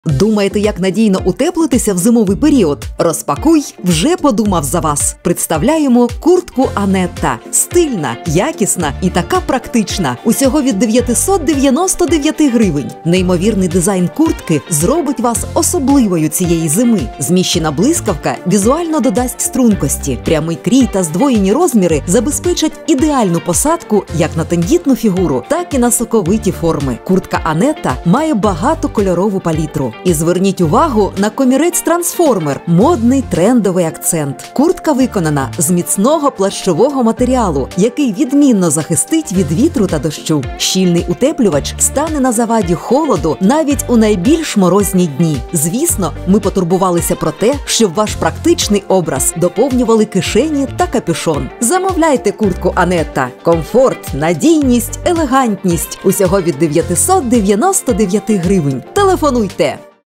Думаєте, як надійно утеплитися в зимовий період? Розпакуй, вже подумав за вас. Представляємо куртку Анетта. Стильна, якісна і така практична. Усього від 999 гривень. Неймовірний дизайн куртки зробить вас особливою цієї зими. Зміщена блискавка візуально додасть стрункості. Прямий крій та здвоєні розміри забезпечать ідеальну посадку як на тендітну фігуру, так і на соковиті форми. Куртка Анетта має багатокольорову палітру. І зверніть увагу на комірець-трансформер – модний трендовий акцент. Куртка виконана з міцного плащового матеріалу, який відмінно захистить від вітру та дощу. Щільний утеплювач стане на заваді холоду навіть у найбільш морозні дні. Звісно, ми потурбувалися про те, щоб ваш практичний образ доповнювали кишені та капюшон. Замовляйте куртку Анетта. Комфорт, надійність, елегантність. Усього від 999 гривень. Телефонуйте!